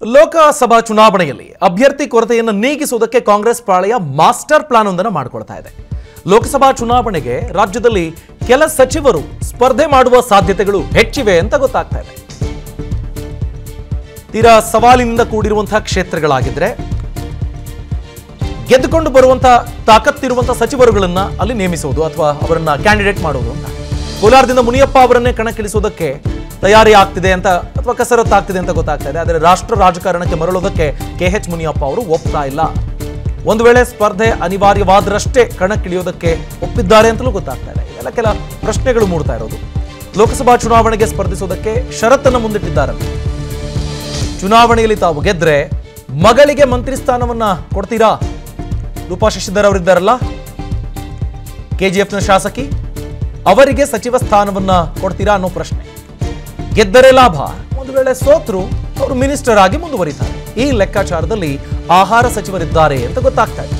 ಲೋಕಸಭಾ ಚುನಾವಣೆಯಲ್ಲಿ ಅಭ್ಯರ್ಥಿ ಕೊರತೆಯನ್ನು ನೀಗಿಸುವುದಕ್ಕೆ ಕಾಂಗ್ರೆಸ್ ಪಾಳೆಯ ಮಾಸ್ಟರ್ ಪ್ಲಾನ್ ಒಂದನ್ನು ಮಾಡಿಕೊಳ್ತಾ ಇದೆ. ಲೋಕಸಭಾ ಚುನಾವಣೆಗೆ ರಾಜ್ಯದಲ್ಲಿ ಕೆಲ ಸಚಿವರು ಸ್ಪರ್ಧೆ ಮಾಡುವ ಸಾಧ್ಯತೆಗಳು ಹೆಚ್ಚಿವೆ ಅಂತ ಗೊತ್ತಾಗ್ತಾ ಇದೆ. ತೀರಾ ಸವಾಲಿನಿಂದ ಕೂಡಿರುವಂತಹ ಕ್ಷೇತ್ರಗಳಾಗಿದ್ರೆ ಗೆದ್ದುಕೊಂಡು ಬರುವಂತಹ ತಾಕತ್ತಿರುವಂತಹ ಸಚಿವರುಗಳನ್ನ ಅಲ್ಲಿ ನೇಮಿಸುವುದು ಅಥವಾ ಅವರನ್ನ ಕ್ಯಾಂಡಿಡೇಟ್ ಮಾಡುವುದು ಅಂತ. ಕೋಲಾರದಿಂದ ಮುನಿಯಪ್ಪ ಅವರನ್ನೇ ಕಣಕ್ಕಿಳಿಸುವುದಕ್ಕೆ ತಯಾರಿ ಆಗ್ತಿದೆ ಅಂತ ಅಥವಾ ಕಸರತ್ತು ಆಗ್ತಿದೆ ಅಂತ ಗೊತ್ತಾಗ್ತಾ ಇದೆ. ಆದರೆ ರಾಷ್ಟ್ರ ರಾಜಕಾರಣಕ್ಕೆ ಮರಳೋದಕ್ಕೆ KH ಮುನಿಯಪ್ಪ ಅವರು ಒಪ್ತಾ ಇಲ್ಲ. ಒಂದು ವೇಳೆ ಸ್ಪರ್ಧೆ ಅನಿವಾರ್ಯವಾದರಷ್ಟೇ ಕಣಕ್ಕಿಳಿಯೋದಕ್ಕೆ ಒಪ್ಪಿದ್ದಾರೆ ಅಂತಲೂ ಗೊತ್ತಾಗ್ತಾ ಇದೆ. ಇವೆಲ್ಲ ಕೆಲ ಪ್ರಶ್ನೆಗಳು ಮೂಡ್ತಾ ಇರೋದು. ಲೋಕಸಭಾ ಚುನಾವಣೆಗೆ ಸ್ಪರ್ಧಿಸೋದಕ್ಕೆ ಷರತ್ತನ್ನು ಮುಂದಿಟ್ಟಿದ್ದಾರೆ. ಚುನಾವಣೆಯಲ್ಲಿ ತಾವು ಗೆದ್ರೆ ಮಗಳಿಗೆ ಮಂತ್ರಿ ಸ್ಥಾನವನ್ನ ಕೊಡ್ತೀರಾ? ರೂಪಾ ಶಶಿಧರ್ ಅವರಿದ್ದಾರಲ್ಲ, KGFನ ಶಾಸಕಿ, ಅವರಿಗೆ ಸಚಿವ ಸ್ಥಾನವನ್ನ ಕೊಡ್ತೀರಾ ಅನ್ನೋ ಪ್ರಶ್ನೆ. ಗೆದ್ದರೆ ಲಾಭ, ಒಂದು ವೇಳೆ ಸೋತ್ರು ಅವರು ಮಿನಿಸ್ಟರ್ ಆಗಿ ಮುಂದುವರಿತಾರೆ. ಈ ಲೆಕ್ಕಾಚಾರದಲ್ಲಿ ಆಹಾರ ಸಚಿವರಿದ್ದಾರೆ ಅಂತ ಗೊತ್ತಾಗ್ತಾ ಇದೆ.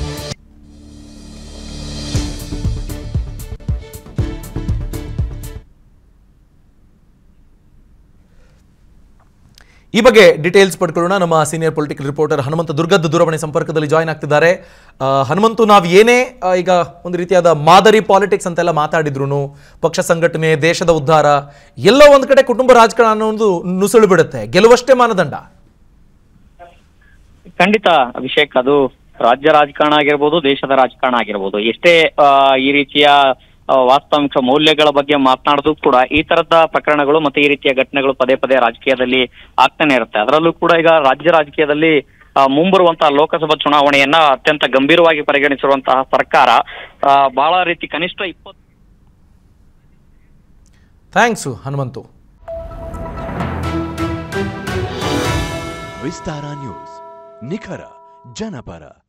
ಈ ಬಗ್ಗೆ ಡೀಟೇಲ್ಸ್ ಪಡ್ಕೊಳ್ಳೋಣ. ನಮ್ಮ senior political reporter Hanumantha Durgad ದೂರವಾಣಿ ಸಂಪರ್ಕದಲ್ಲಿ ಜಾಯ್ನ್ ಆಗ್ತಿದ್ದಾರೆ. ಹನುಮಂತು, ನಾವು ಏನೇ ಈಗ ಒಂದು ರೀತಿಯಾದ ಮಾದರಿ ಪಾಲಿಟಿಕ್ಸ್ ಅಂತೆಲ್ಲ ಮಾತಾಡಿದ್ರು, ಪಕ್ಷ ಸಂಘಟನೆ, ದೇಶದ ಉದ್ಧಾರ, ಎಲ್ಲೋ ಒಂದು ಕಡೆ ಕುಟುಂಬ ರಾಜಕಾರಣ ಅನ್ನೋದು ನುಸುಳು ಬಿಡುತ್ತೆ. ಗೆಲುವಷ್ಟೇ ಮಾನದಂಡ. ಖಂಡಿತ ಅಭಿಷೇಕ್, ಅದು ರಾಜ್ಯ ರಾಜಕಾರಣ ಆಗಿರ್ಬೋದು, ದೇಶದ ರಾಜಕಾರಣ ಆಗಿರ್ಬೋದು, ಎಷ್ಟೇ ಈ ರೀತಿಯ ವಾಸ್ತವಿಕ ಮೌಲ್ಯಗಳ ಬಗ್ಗೆ ಮಾತನಾಡೋದು ಕೂಡ ಈ ತರದ ಪ್ರಕರಣಗಳು ಮತ್ತೆ ಈ ರೀತಿಯ ಘಟನೆಗಳು ಪದೇ ಪದೇ ರಾಜಕೀಯದಲ್ಲಿ ಆಗ್ತಾನೆ ಇರುತ್ತೆ. ಅದರಲ್ಲೂ ಕೂಡ ಈಗ ರಾಜ್ಯ ರಾಜಕೀಯದಲ್ಲಿ ಮುಂಬರುವಂತಹ ಲೋಕಸಭಾ ಚುನಾವಣೆಯನ್ನ ಅತ್ಯಂತ ಗಂಭೀರವಾಗಿ ಪರಿಗಣಿಸಿರುವಂತಹ ಸರ್ಕಾರ ಬಹಳ ರೀತಿ ಕನಿಷ್ಠ 20 ಥ್ಯಾಂಕ್ಸ್ ಹನುಮಂತು. ವಿಸ್ತಾರ ನ್ಯೂಸ್, ನಿಖರ ಜನಪರ.